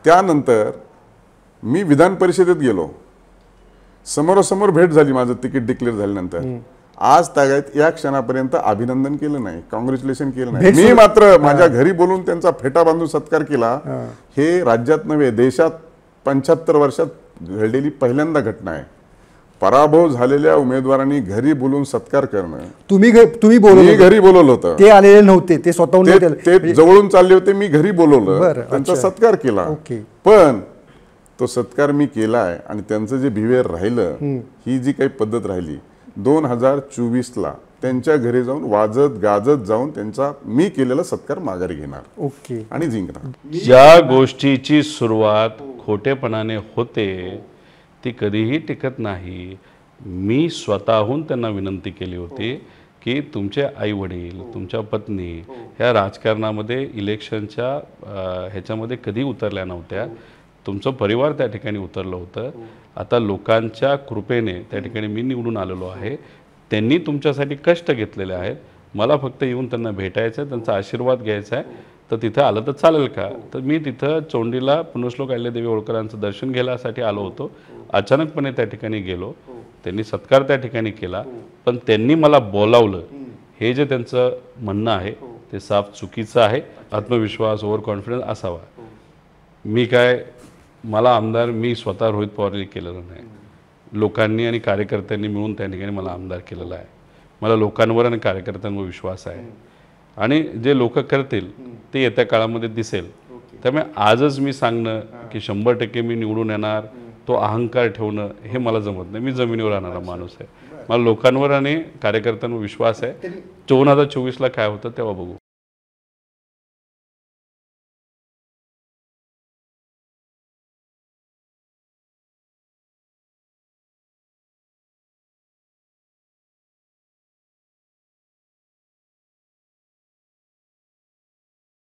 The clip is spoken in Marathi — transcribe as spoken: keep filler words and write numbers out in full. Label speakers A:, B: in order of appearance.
A: त्यानंतर मी विधान परिषदेत गेलो, समोरासमोर भेट झाली, माझं तिकीट डिक्लेअर झाल्यानंतर आज तागायत या क्षणापर्यंत अभिनंदन केलं नाही, कॉंग्रॅच्युलेशन केलं नाही. मी मात्र माझ्या घरी बोलून त्यांचा फेटा बांधून सत्कार केला. हे राज्यात नव्हे देशात पंच्याहत्तर वर्षात घडलेली पहिल्यांदा घटना आहे. पराभव झालेल्या उमेदवारांनी घरी बोलून सत्कार करणं.
B: तुम्ही तुम्ही बोलवलं,
A: घरी बोलवलं होतं,
B: ते आलेले नव्हते, ते स्वतःहून
A: ते जवळून चालले होते, मी घरी बोलवलं, त्यांचा सत्कार केला. पण तो सत्कार मी केलाय आणि त्यांचं जे बिहेवियर राहिलं, ही जी काही पद्धत राहिली, दोन हजार चोवीस ला त्यांच्या घरी जाऊन वाजत गाजत जाऊन त्यांचा मी केलेला सत्कार माघारी घेणार
B: ओके
A: आणि जिंकणार.
C: ज्या गोष्टीची सुरुवात खोटेपणाने होते ती कधीही टिकत नाही. मी स्वतःहून त्यांना विनंती केली होती की तुमचे आई वडील, तुमच्या पत्नी ह्या राजकारणामध्ये इलेक्शनच्या ह्याच्यामध्ये कधी उतरल्या नव्हत्या. तुमचं परिवार त्या ठिकाणी उतरलं होतं. आता लोकांच्या कृपेने त्या ठिकाणी मी निवडून आलेलो आहे. त्यांनी तुमच्यासाठी कष्ट घेतलेले आहेत. मला फक्त येऊन त्यांना भेटायचं आहे, त्यांचा आशीर्वाद घ्यायचा आहे. तर तिथं आलं तर चालेल का? तर मी तिथं चोंडीला पुण्यश्लोक अहिल्यादेवी होळकरांचं दर्शन घेण्यासाठी आलो होतो. अचानकपणे त्या ठिकाणी गेलो. त्यांनी सत्कार त्या ठिकाणी केला, पण त्यांनी मला बोलावलं हे जे त्यांचं म्हणणं आहे ते साफ चुकीचं आहे. आत्मविश्वास, ओव्हर कॉन्फिडन्स असावा. मी काय मला आमदार मी स्वतः रोहित पवारनी केलेलं नाही, लोकांनी आणि कार्यकर्त्यांनी मिळून त्या ठिकाणी मला आमदार केलेलं आहे. मला लोकांवर आणि कार्यकर्त्यांवर विश्वास आहे आणि जे लोक करतील ते येत्या काळामध्ये दिसेल. त्यामुळे आजच मी सांगणं की शंभर टक्के मी निवडून येणार, तो अहंकार ठेवणं हे मला जमत नाही. मी जमिनीवर राहणारा माणूस आहे. मला लोकांवर आणि कार्यकर्त्यांवर विश्वास आहे. दोन हजार चोवीसला काय होतं तेव्हा बघू.